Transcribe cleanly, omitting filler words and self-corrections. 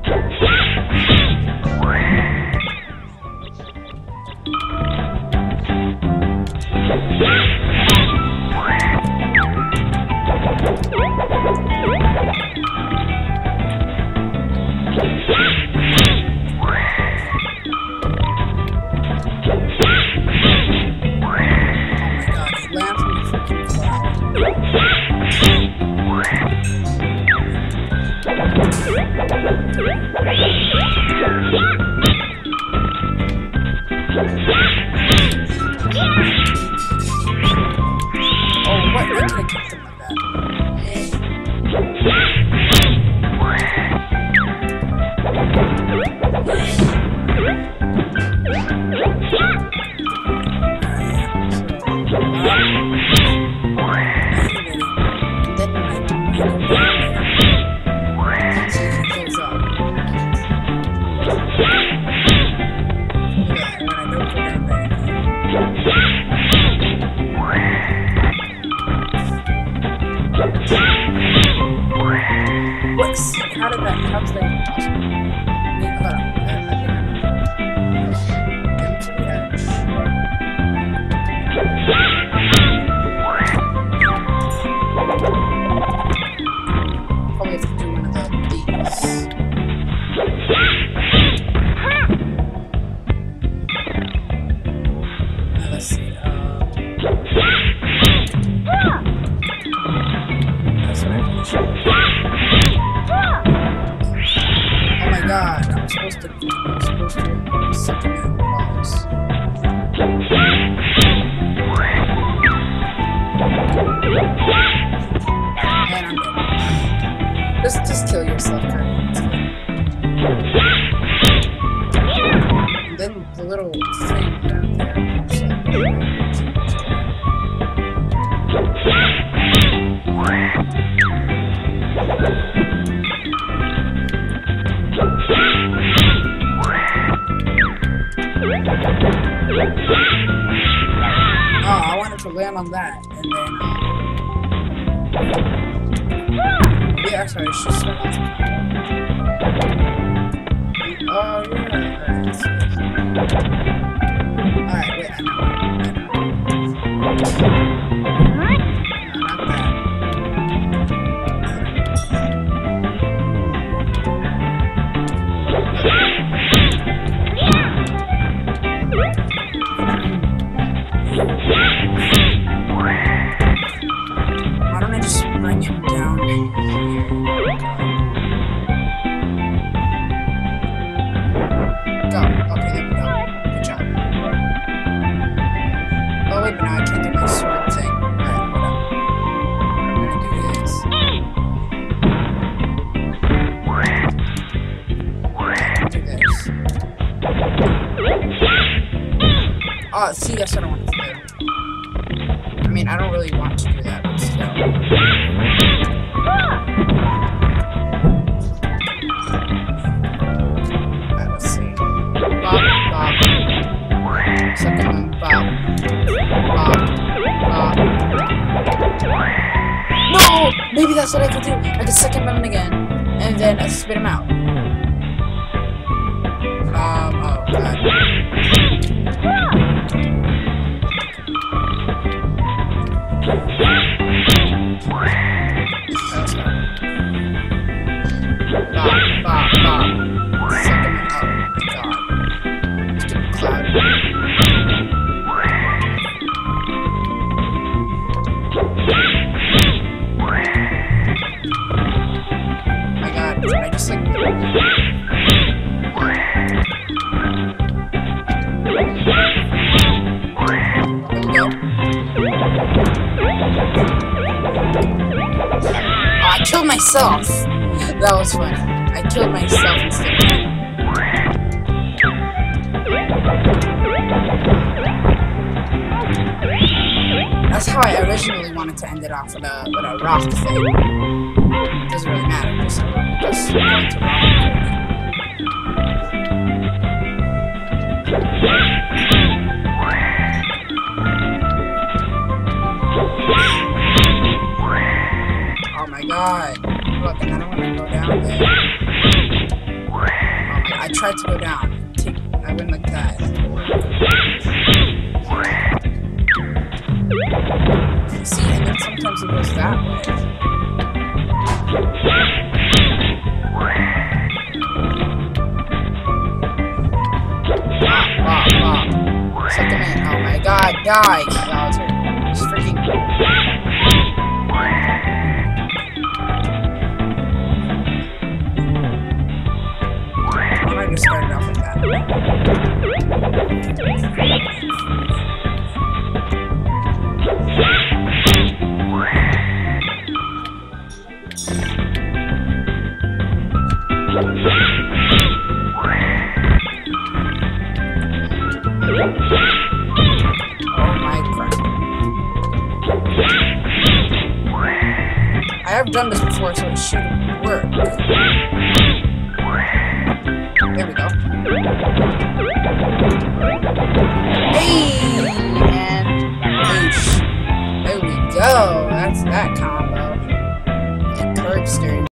Just kill yourself, Kirby. And then the little thing down there. Oh, I wanted to land on that, and then yeah, actually, I should start off. Oh, yeah. Alright, wait, I know. Not that. Why don't I just bring him down here? Go. Okay, there we go. Good job. Oh wait, but now I can't do my sword thing. Alright, whatever. What I'm gonna do is do this. Oh, see, that's what I wanted to do. I mean, I don't really want to do that, but still. Alright, let's see. Bop, bop. Second one, bop. Bop, bop. No! Maybe that's what I could do. I could second button again, and then I spit him out. Oh, God. Bop, bop, bop. Second one. Oh my God. Stupid cloud. Oh my God. Did I just like... There we go. Oh, I killed myself! That was funny. I killed myself instead of him. That's how I originally wanted to end it off with a rock thing. It doesn't really matter, just going to rock. Oh my God. Look, and I don't want to go down there. tried to go down. I went like that. See, and then sometimes it goes that way. Wow. Second man. Oh my god, die! Bowser. Just freaking. I might have started off like that. I have done this before, so it should work. There we go. Hey! And boosh. There we go. That's that combo. And Kirby